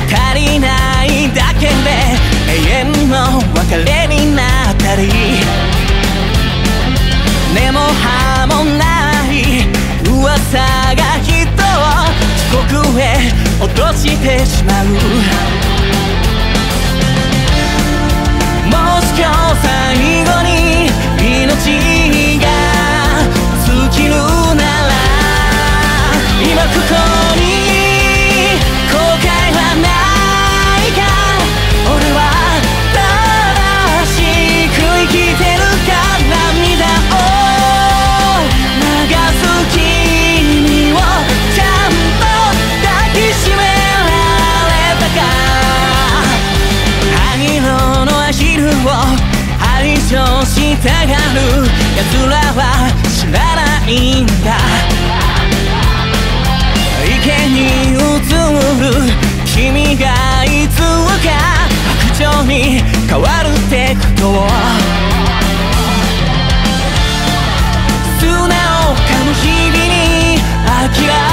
足りないだけで永遠の別れになったり、根も葉もない噂が人を地獄へ落としてしまう。もし今日最後に命が尽きるなら、今ここに後悔はないか。俺は正しく生きてるか。涙を流す君をちゃんと抱きしめられたか。灰色のアヒルを排除したがる奴らは知らないんだ。池に映る君がいつか白鳥に変わるってことを、素直かむ日々に諦め